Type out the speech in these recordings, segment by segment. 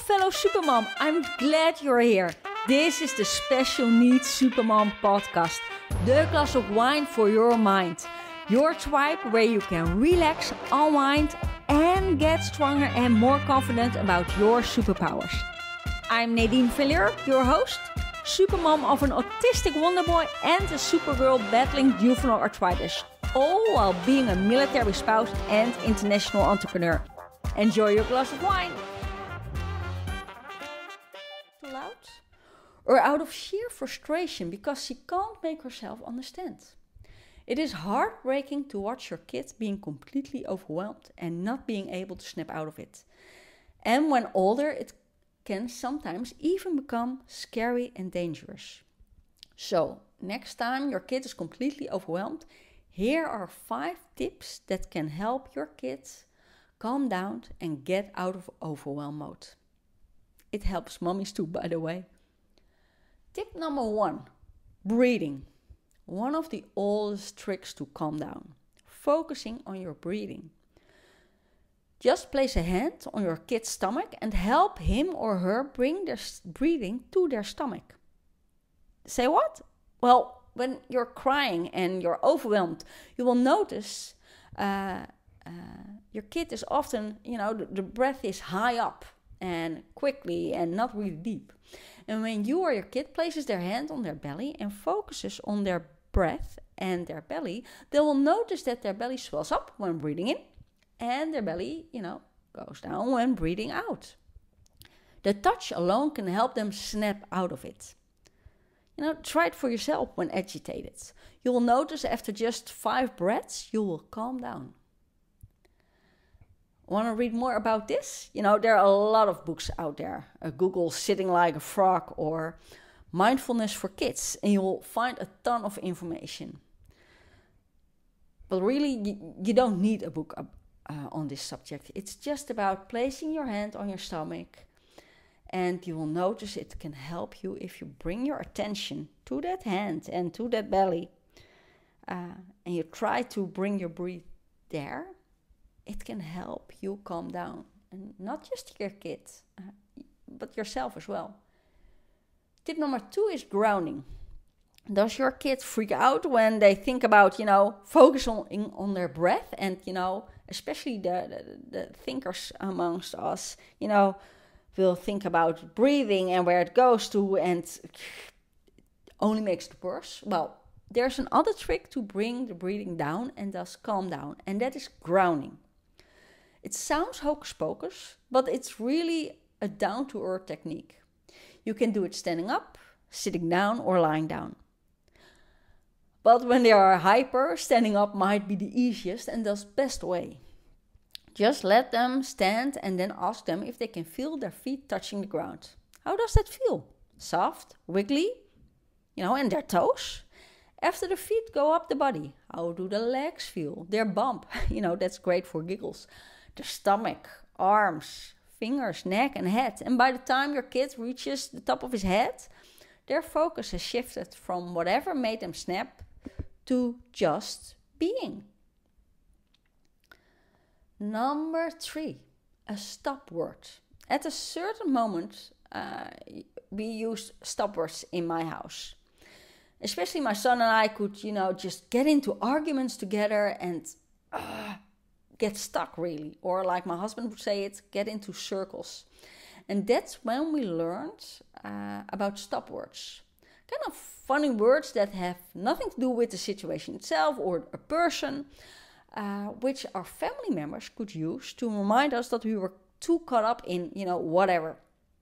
fellow Supermom, I'm glad you're here. This is the Special Needs Supermom podcast, the glass of wine for your mind. Your tribe where you can relax, unwind, and get stronger and more confident about your superpowers. I'm Nadine Villier, your host, supermom of an autistic wonder boy and a supergirl battling juvenile arthritis, all while being a military spouse and international entrepreneur. Enjoy your glass of wine. Too loud? Or out of sheer frustration because she can't make herself understand. It is heartbreaking to watch your kid being completely overwhelmed and not being able to snap out of it. And when older, it can sometimes even become scary and dangerous. So, next time your kid is completely overwhelmed, here are 5 tips that can help your kids calm down and get out of overwhelm mode. It helps mommies too, by the way. Tip number 1, breathing. One of the oldest tricks to calm down, focusing on your breathing. Just place a hand on your kid's stomach and help him or her bring their breathing to their stomach. Say what? Well, when you're crying and you're overwhelmed, you will notice your kid is often, the breath is high up and quickly and not really deep. And when you or your kid places their hand on their belly and focuses on their breath and their belly, they will notice that their belly swells up when breathing in and their belly, goes down when breathing out. The touch alone can help them snap out of it. Try it for yourself when agitated. You will notice after just 5 breaths, you will calm down. Want to read more about this? There are a lot of books out there. Google Sitting Like a Frog or Mindfulness for Kids, and you will find a ton of information. But really, you don't need a book on this subject. It's just about placing your hand on your stomach, and you will notice it can help you if you bring your attention to that hand and to that belly, and you try to bring your breath there. It can help you calm down, and not just your kid, but yourself as well. Tip number 2 is grounding. Does your kid freak out when they think about, focus on their breath? And, especially the thinkers amongst us, will think about breathing and where it goes to, and only makes it worse. Well, there's another trick to bring the breathing down and thus calm down, and that is grounding. It sounds hocus pocus, but it's really a down-to-earth technique. You can do it standing up, sitting down, or lying down. But when they are hyper, standing up might be the easiest and thus best way. Just let them stand and then ask them if they can feel their feet touching the ground. How does that feel? Soft, wiggly, and their toes? After the feet go up the body, how do the legs feel? Their bump, that's great for giggles. The stomach, arms, fingers, neck, and head. And by the time your kid reaches the top of his head, their focus has shifted from whatever made them snap to just being. Number 3, a stop word. At a certain moment, we used stop words in my house. Especially my son and I could, just get into arguments together and get stuck really. Or like my husband would say it, get into circles. And that's when we learned about stop words. Kind of funny words that have nothing to do with the situation itself or a person, which our family members could use to remind us that we were too caught up in, whatever.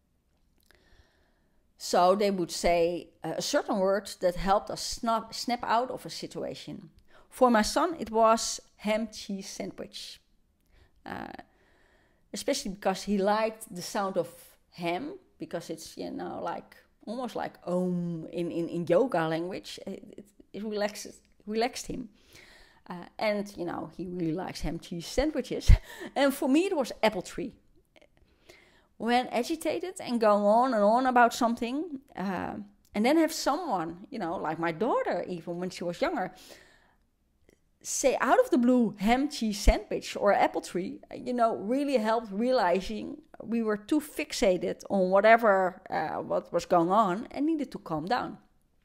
So they would say a certain word that helped us snap out of a situation. For my son, it was ham cheese sandwich. Especially because he liked the sound of ham, because it's, almost like in yoga language. It relaxed him. And, he really likes ham cheese sandwiches. And for me, it was apple tree. When agitated and go on and on about something, and then have someone, like my daughter, even when she was younger, say out of the blue ham cheese sandwich or apple tree, really helped we were too fixated on whatever what was going on and needed to calm down.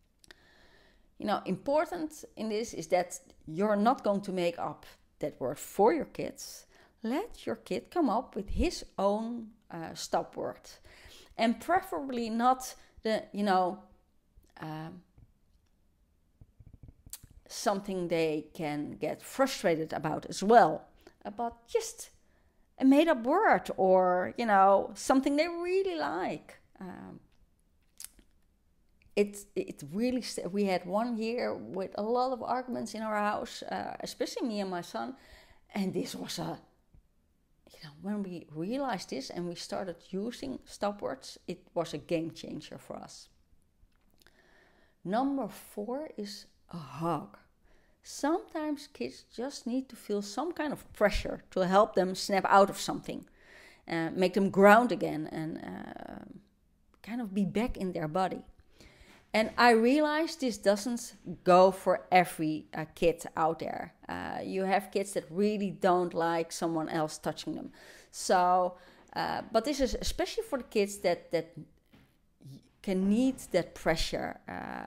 Important in this is that you're not going to make up that word for your kids. Let your kid come up with his own stop word. And preferably not the, something they can get frustrated about as well. But just a made-up word or, something they really like. It really, we had 1 year with a lot of arguments in our house, especially me and my son. And this was when we realized this and we started using stop words, it was a game changer for us. Number 4 is a hug. Sometimes kids just need to feel some kind of pressure to help them snap out of something, make them ground again and kind of be back in their body. And I realize this doesn't go for every kid out there. You have kids that really don't like someone else touching them. So, but this is especially for the kids that can need that pressure,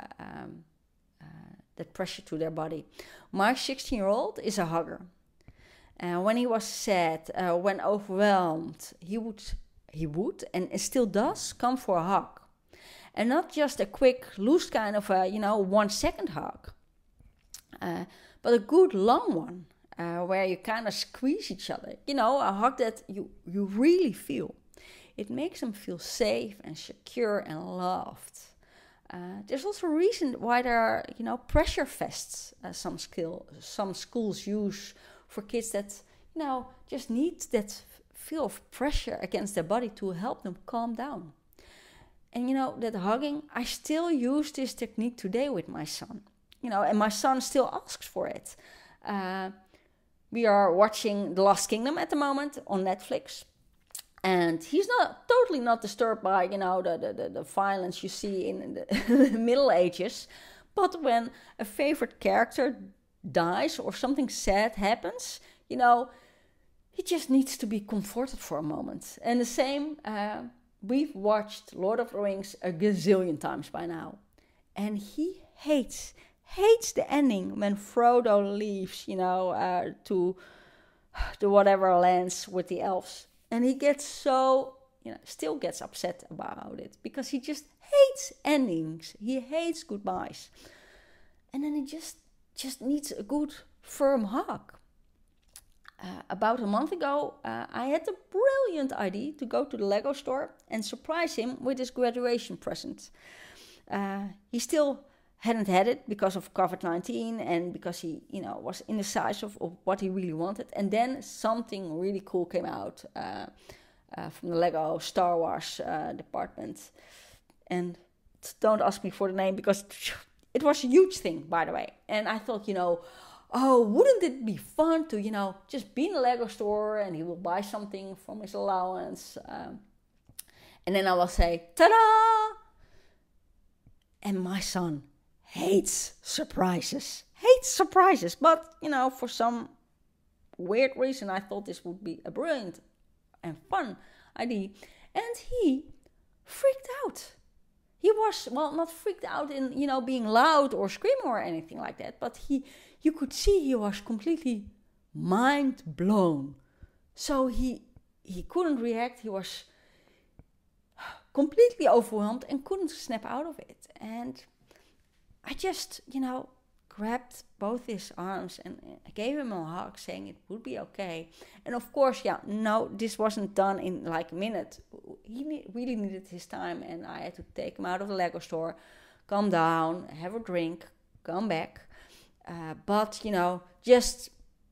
to their body. My 16-year-old is a hugger. When he was sad, when overwhelmed, he would and still does come for a hug. And not just a quick, loose kind of a, 1 second hug. But a good long one, where you kind of squeeze each other. A hug that you really feel. It makes them feel safe and secure and loved. There's also a reason why there are, pressure vests some schools use for kids that, just need that feel of pressure against their body to help them calm down. And that hugging, I still use this technique today with my son. And my son still asks for it. We are watching The Lost Kingdom at the moment on Netflix. And he's totally not disturbed by, the violence you see in the Middle Ages. But when a favorite character dies or something sad happens, he just needs to be comforted for a moment. And the same... We've watched Lord of the Rings a gazillion times by now. And he hates the ending when Frodo leaves, to whatever lands with the elves. And he gets still gets upset about it. Because he just hates endings. He hates goodbyes. And then he just needs a good, firm hug. About a month ago, I had the brilliant idea to go to the Lego store and surprise him with his graduation present. He still hadn't had it because of COVID-19 and because he, was indecisive of what he really wanted. And then something really cool came out from the Lego Star Wars department. And don't ask me for the name because it was a huge thing, by the way. And I thought, oh, wouldn't it be fun to, just be in a Lego store and he will buy something from his allowance. And then I will say, ta-da! And my son hates surprises. But, for some weird reason, I thought this would be a brilliant and fun idea. And he freaked out. He was, not freaked out in, being loud or screaming or anything like that. But you could see he was completely mind blown. So he couldn't react. He was completely overwhelmed and couldn't snap out of it. And I just, grabbed both his arms and gave him a hug saying it would be okay. And of course, this wasn't done in like a minute. He really needed his time and I had to take him out of the Lego store, calm down, have a drink, come back. But, just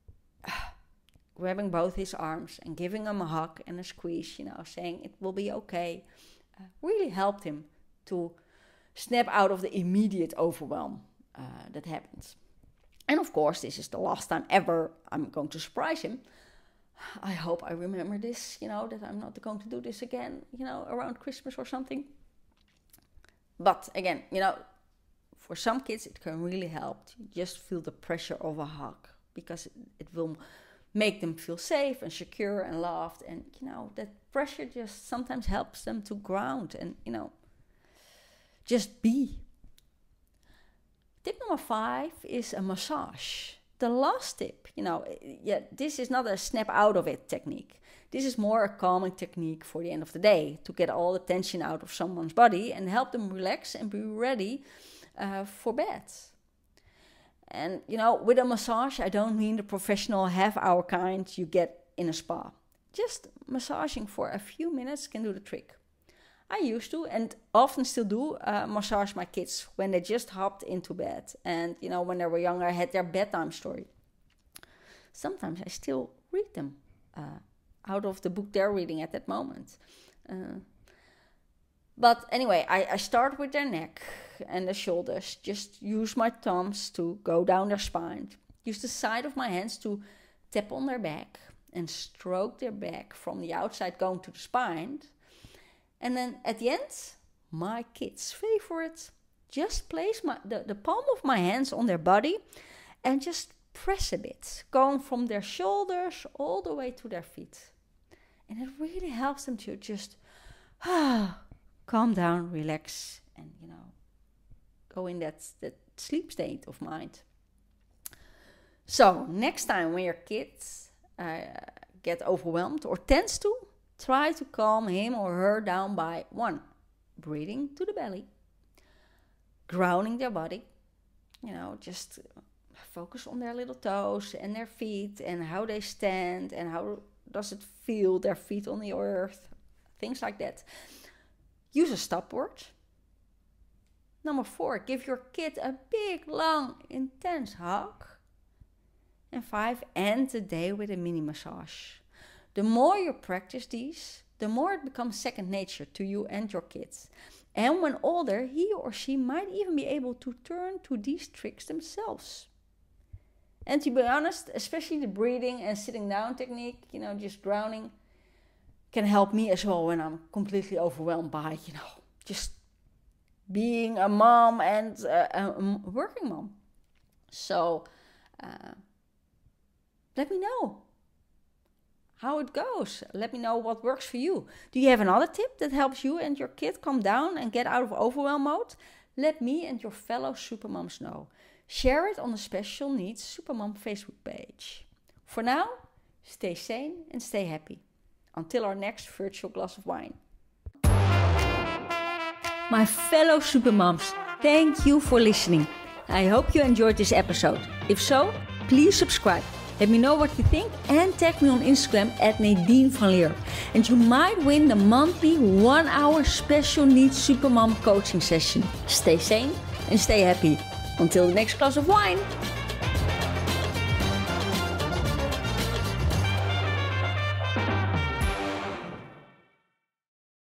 grabbing both his arms and giving him a hug and a squeeze, saying it will be okay, really helped him to snap out of the immediate overwhelm that happens. And of course, this is the last time ever I'm going to surprise him. I hope I remember this, that I'm not going to do this again, around Christmas or something. But again, for some kids, it can really help to just feel the pressure of a hug because it will make them feel safe and secure and loved. And, that pressure just sometimes helps them to ground and, just be. Tip number 5 is a massage. The last tip, this is not a snap out of it technique. This is more a calming technique for the end of the day to get all the tension out of someone's body and help them relax and be ready for bed. And, with a massage, I don't mean the professional half-hour kind you get in a spa. Just massaging for a few minutes can do the trick. I used to, and often still do, massage my kids when they just hopped into bed. And, when they were younger, I had their bedtime story. Sometimes I still read them out of the book they're reading at that moment. But anyway, I start with their neck and the shoulders. Just use my thumbs to go down their spine. Use the side of my hands to tap on their back and stroke their back from the outside going to the spine. And then at the end, my kids' favorite, just place the palm of my hands on their body and just press a bit, going from their shoulders all the way to their feet. And it really helps them to just calm down, relax, and, go in that sleep state of mind. So next time when your kids get overwhelmed or tense to, try to calm him or her down by 1, breathing to the belly, grounding their body, just focus on their little toes and their feet and how they stand and how does it feel, their feet on the earth, things like that. Use a stop word. Number 4, give your kid a big, long, intense hug. And 5, end the day with a mini massage. The more you practice these, the more it becomes second nature to you and your kids. And when older, he or she might even be able to turn to these tricks themselves. And to be honest, especially the breathing and sitting down technique, just grounding, can help me as well when I'm completely overwhelmed by, just being a mom and a working mom. So, let me know how it goes. Let me know what works for you. Do you have another tip that helps you and your kid calm down and get out of overwhelm mode? Let me and your fellow supermoms know. Share it on the Special Needs Supermom Facebook page. For now, stay sane and stay happy. Until our next virtual glass of wine. My fellow supermoms, thank you for listening. I hope you enjoyed this episode. If so, please subscribe. Let me know what you think and tag me on Instagram at Nadine van Leer. And you might win the monthly 1-hour Special Needs Supermom coaching session. Stay sane and stay happy. Until the next glass of wine.